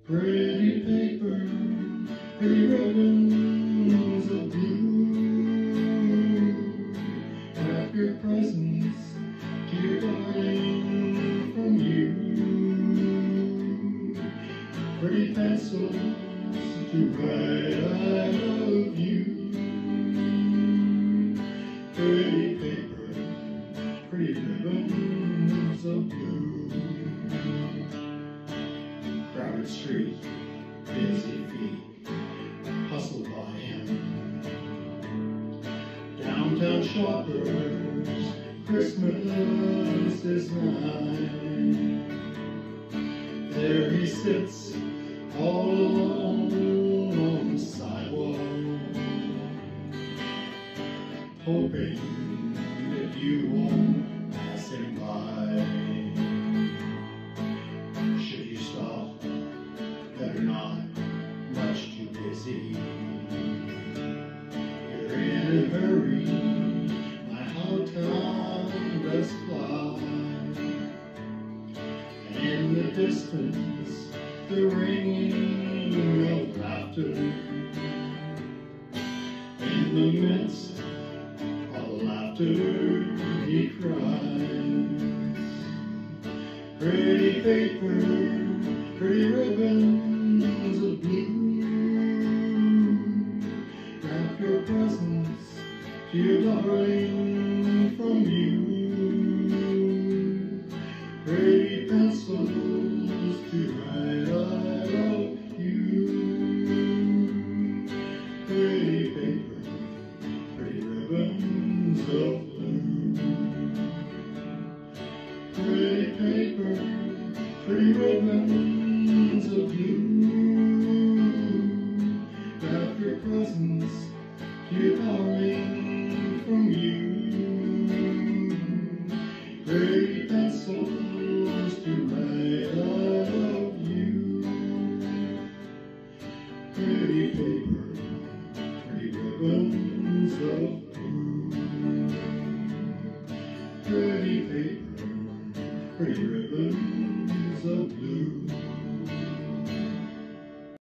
Pretty paper, pretty ribbons of blue. Wrap your presents to your darling from you. Pretty pencils to write I love you. Pretty paper, pretty ribbons of blue. Crowded street, busy feet, hustled by him. Downtown shoppers, Christmas is nigh. There he sits, all alone on the sidewalk, hoping that you won't pass him by. Should you stop? Better not, much too busy. You're in a hurry, my how time does fly. And in the distance, the ringing of laughter. In the midst of laughter, he cries. Pretty paper, pretty ribbons of blue. Wrap your presents to your darling from you. Pretty pencils to write I love you. Pretty paper, pretty ribbons of blue. Pretty paper, pretty ribbons of blue. Wrap your presents to your darling from you. Pretty pencils to write I love you. Pretty paper, pretty ribbons of blue. Pretty paper, pretty ribbons of blue.